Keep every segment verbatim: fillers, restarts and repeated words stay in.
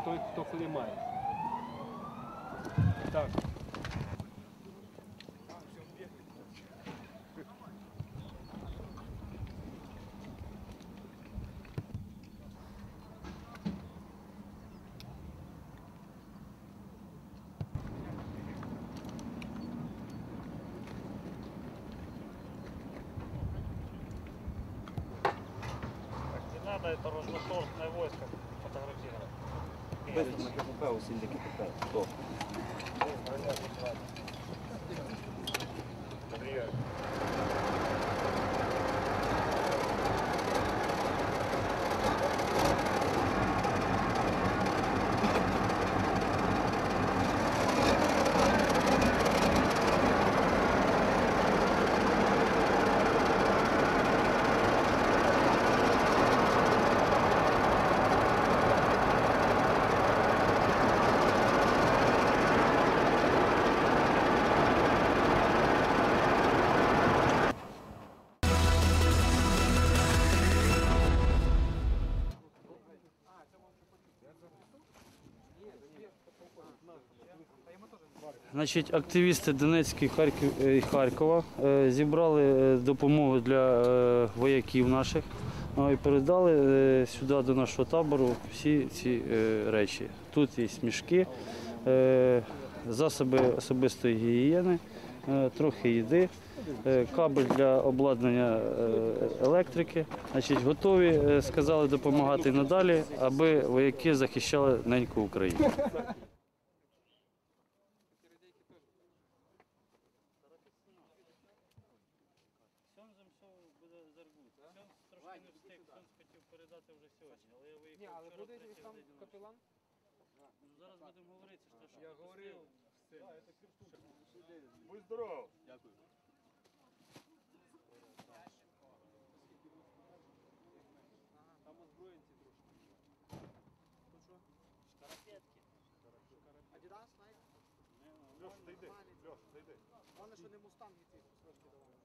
той, хто коли має. Так. Надо это разношерстное войско фотографировать. Быстро на КПП, усилие КПП. Стоп. Значить, активісти Донецька і Харкова зібрали допомогу для вояків наших і передали сюди до нашого табору всі ці речі. Тут є мішки, засоби особистої гігієни, трохи їди, кабель для обладнання електрики. Значить, готові, сказали, допомагати надалі, аби вояки захищали неньку Україну. Ні, але буде там капелан? Зараз будемо говорити, що я говорив. Будь здоров. Дякую. Там озброєнці трошки. Тут що? Шкарапетки. Адідас, Найк? Льоша, зайди. Льоша, зайди. Вони що не мустанги ці трошки давали.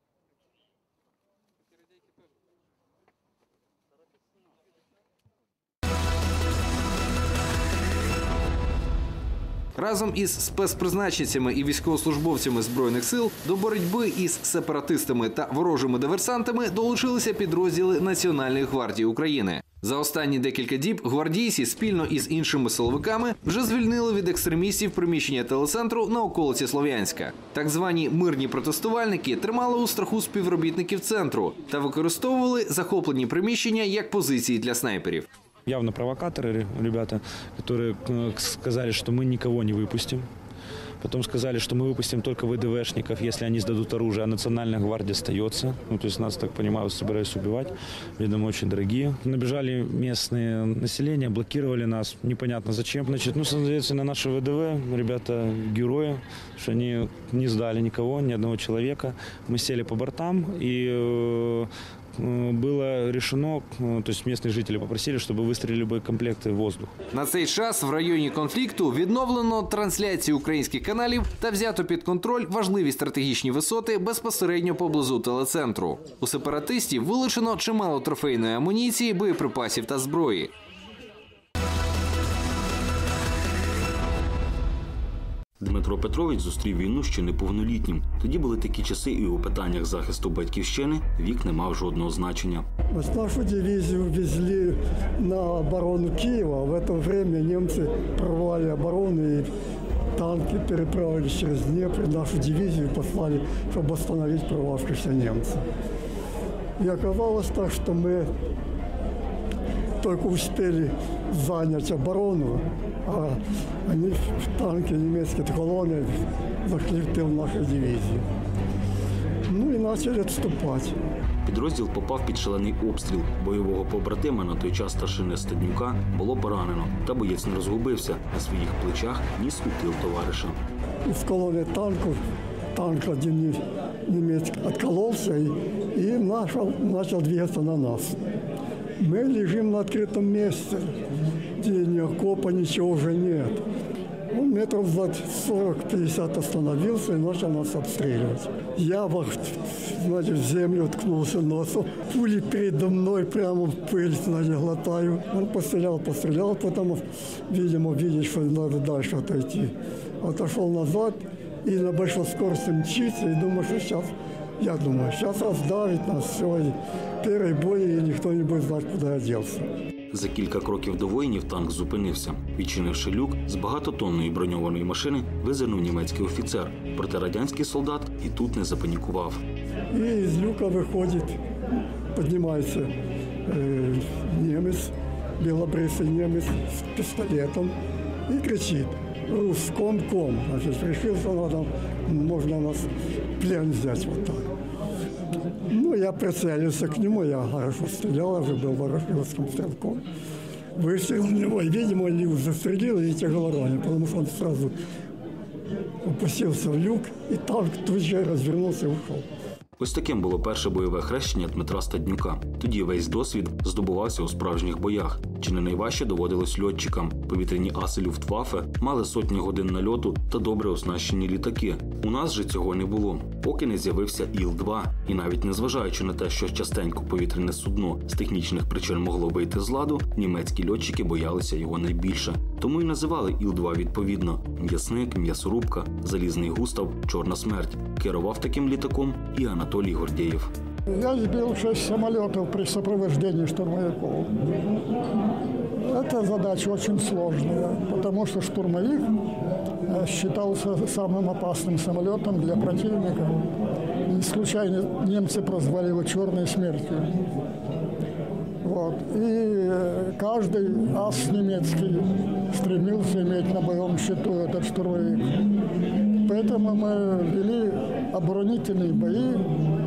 Такі радійки теж. Разом із спецпризначенцями і військовослужбовцями Збройних сил до боротьби із сепаратистами та ворожими диверсантами долучилися підрозділи Національної гвардії України. За останні декілька діб гвардійці спільно із іншими силовиками вже звільнили від екстремістів приміщення телецентру на околиці Слов'янська. Так звані мирні протестувальники тримали у страху співробітників центру та використовували захоплені приміщення як позиції для снайперів. Явно провокаторы, ребята, которые сказали, что мы никого не выпустим. Потом сказали, что мы выпустим только ВДВшников, если они сдадут оружие, а Национальная гвардия остается. Ну, то есть нас, так понимаю, собирались убивать. Видимо, очень дорогие. Набежали местные население, блокировали нас. Непонятно зачем. Значит, ну, соответственно, наши ВДВ, ребята, герои, что они не сдали никого, ни одного человека. Мы сели по бортам и... Было решено, то есть местные жители попросили, чтобы выстрелили боекомплекты в воздух. На цей час в районі конфлікту відновлено трансляції українських каналів та взято під контроль важливі стратегічні висоти безпосередньо поблизу телецентру. У сепаратистів вилучено чимало трофейної амуніції, боєприпасів та зброї. Дмитро Петрович зустрів війну ще неповнолітнім. Тоді були такі часи, і у питаннях захисту батьківщини вік не мав жодного значення. Ось нашу дивізію везли на оборону Києва. В це время німці прорвали оборону і танки переправили через Дніпро. Нашу дивізію послали, щоб остановити прорвавшихся німців. І оказалось так, що ми только успели занять оборону, а они, танки немецкие колонны, зашли в тыл нашей дивизии. Ну и начали отступать. Підрозділ попав під шалений обстріл. Бойового побратима, на той час старшини Стаднюка, було поранено. Та боєць не розгубився. На своїх плечах ніс у тил товариша. Из колонны танков танк один немецкий откололся и, и начал, начал двигаться на нас. Мы лежим на открытом месте, где ни окопа, ничего уже нет. Он метров за сорок-пятьдесят остановился и начал нас обстреливать. Я, значит, в землю ткнулся носом. Пули передо мной прямо в пыль, значит, глотаю. Он пострелял, пострелял, потом, видимо, видит, что надо дальше отойти. Отошел назад и на большой скорости мчится, и думаю, что сейчас, я думаю, сейчас раздавит нас, все, и первый бой, и никто не будет знать, куда я делся. За кілька кроків до воїнів танк зупинився. Відчинивши люк, з багатотонної броньованої машини визирнув німецький офіцер. Проте радянський солдат і тут не запанікував. І з люка виходить, піднімається е, німець, білобрисий німець з пістолетом і кричить: «Рус, ком, ком». Значить, решився, надо, можна нас в плен взяти вот так. Ну, я прицелился к нему, я хорошо стрелял, уже был ворошиловским стрелком. Выстрелил в него, и, видимо, Лив застрелил и тяжело ранен, потому что он сразу опустился в люк, и танк тут же развернулся и ушел. Ось таким було перше бойове хрещення Дмитра Стаднюка. Тоді весь досвід здобувався у справжніх боях. Чи не найважче доводилось льотчикам. Повітряні аси Люфтваффе мали сотні годин нальоту та добре оснащені літаки. У нас же цього не було, поки не з'явився Іл два. І навіть незважаючи на те, що частенько повітряне судно з технічних причин могло вийти з ладу, німецькі льотчики боялися його найбільше. Тому й називали Іл два відповідно. М'ясник, м'ясорубка, залізний Густав, чорна смерть. Керував таким літаком і Анатолій Гордєєв. Я сбил шесть самолетов при сопровождении штурмовиков. Эта задача очень сложная, потому что штурмовик считался самым опасным самолетом для противника. И случайно немцы прозвали его «Черной смертью». Вот. И каждый ас немецкий стремился иметь на боевом счету этот штурмовик. Поэтому мы вели оборонительные бои,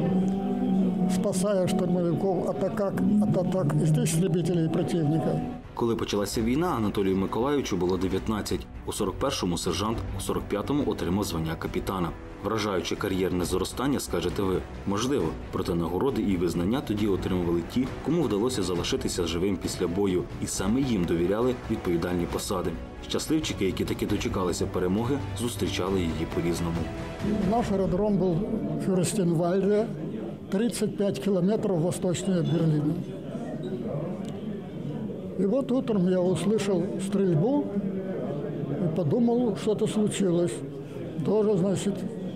спасая штурмовиков от атак, от атак истребителей противника. Коли почалася війна, Анатолію Миколайовичу було дев'ятнадцять. У сорок першому сержант, у сорок п'ятому отримав звання капітана. Вражаюче кар'єрне зростання, скажете ви, можливо, проте нагороди і визнання тоді отримували ті, кому вдалося залишитися живим після бою, і саме їм довіряли відповідальні посади. Щасливчики, які таки дочекалися перемоги, зустрічали її по-різному. Наш аеродром був в Фюрстенвальде, тридцать пять километров восточнее Берлина. И вот утром я услышал стрельбу и подумал, что-то случилось. Тоже, значит,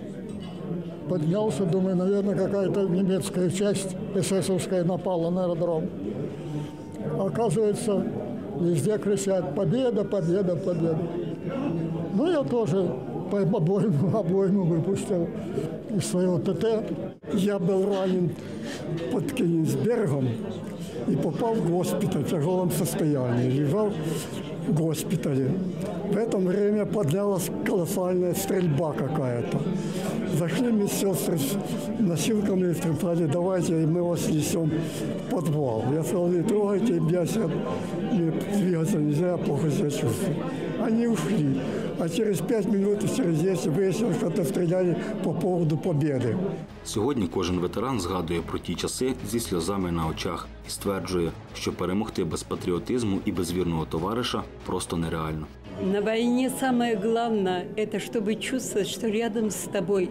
поднялся, думаю, наверное, какая-то немецкая часть эсэсовская напала на аэродром. Оказывается, везде кричат: «Победа, победа, победа». Ну, я тоже по обойму, обойму выпустил из своего ТТ. Я был ранен под Кенигсбергом и попал в госпиталь в тяжелом состоянии. Лежал в госпитале. В это время поднялась колоссальная стрельба какая-то. Зашли медсестры с носилками и сказали: «Давайте мы вас несем в подвал». Я сказал: «Не трогайте, я себя, мне двигаться нельзя, я плохо себя чувствую». Они ушли. А через пять минут, через десять выяснилось, что это стреляли по поводу победы. Сьогодні кожен ветеран згадує про ті часи зі сльозами на очах і стверджує, що перемогти без патріотизму і без вірного товариша просто нереально. На войне самое главное – это чтобы чувствовать, что рядом с тобой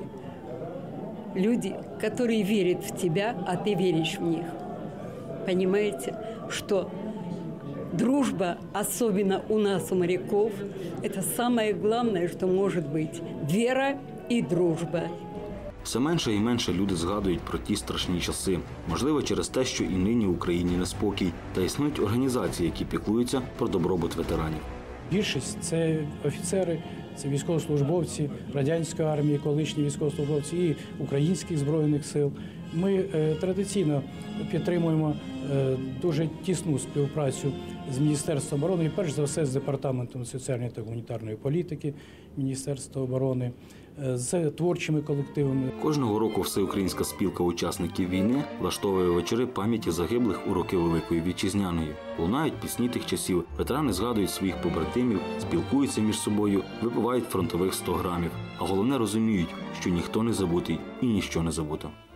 люди, которые верят в тебя, а ты веришь в них. Понимаете, что дружба, особенно у нас, у моряков, это самое главное, что может быть. Вера и дружба. Все менше і менше люди згадують про ті страшні часи. Можливо, через те, що і нині в Україні неспокій, та існують організації, які піклуються про добробут ветеранів. Більшість – це офіцери, це військовослужбовці радянської армії, колишні військовослужбовці і українських Збройних сил. Ми е, традиційно підтримуємо е, дуже тісну співпрацю з Міністерством оборони і, перш за все, з Департаментом соціальної та гуманітарної політики Міністерства оборони, е, з творчими колективами. Кожного року Всеукраїнська спілка учасників війни влаштовує вечори пам'яті загиблих у роки Великої Вітчизняної. Лунають пісні тих часів, ветерани згадують своїх побратимів, спілкуються між собою, випивають фронтових сто грамів. А головне, розуміють, що ніхто не забутий і ніщо не забуто.